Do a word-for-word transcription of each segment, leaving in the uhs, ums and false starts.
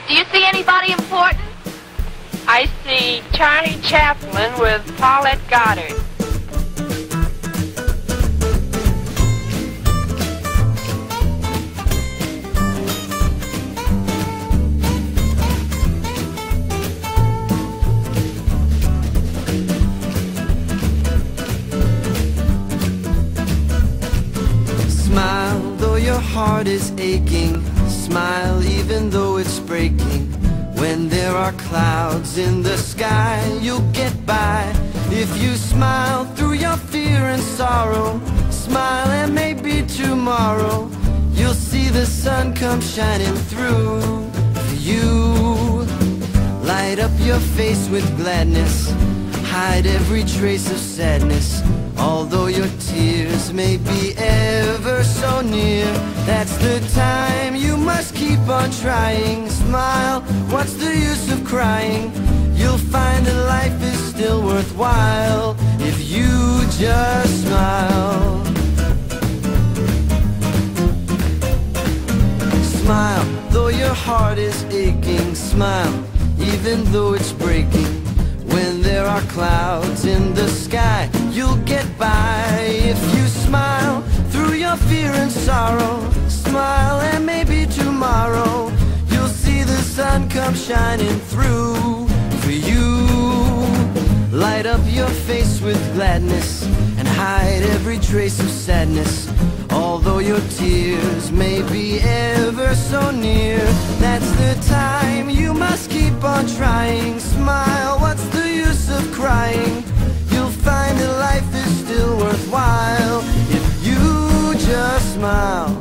Do you see anybody important? I see Charlie Chaplin with Paulette Goddard. Smile though your heart is aching. Smile even though it's breaking. When there are clouds in the sky, you'll get by. If you smile through your fear and sorrow, smile and maybe tomorrow you'll see the sun come shining through for you. Light up your face with gladness, hide every trace of sadness. Although your tears may be ever so near, that's the time you must keep on trying. Smile, what's the use of crying? You'll find that life is still worthwhile if you just smile. Smile, though your heart is aching. Smile, even though it's breaking. When there are clouds in the sky, you'll get by. If you smile through your fear and sorrow, smile and maybe tomorrow you'll see the sun come shining through for you. Light up your face with gladness and hide every trace of sadness. Although your tears may be ever so near, that's the time you must keep on trying. Smile, what's the use of crying? You'll find that life is still worthwhile if you just smile.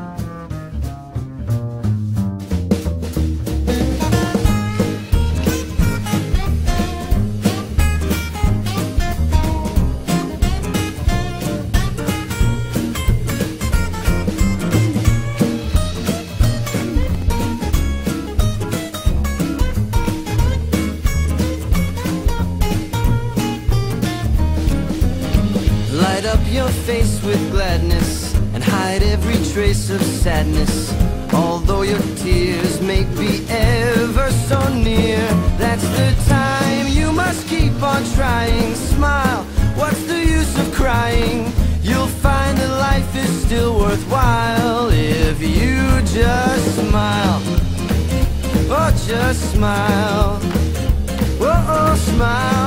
Light up your face with gladness and hide every trace of sadness. Although your tears may be ever so near, that's the time you must keep on trying. Smile, what's the use of crying? You'll find that life is still worthwhile if you just smile. Oh, just smile. Oh, oh, smile.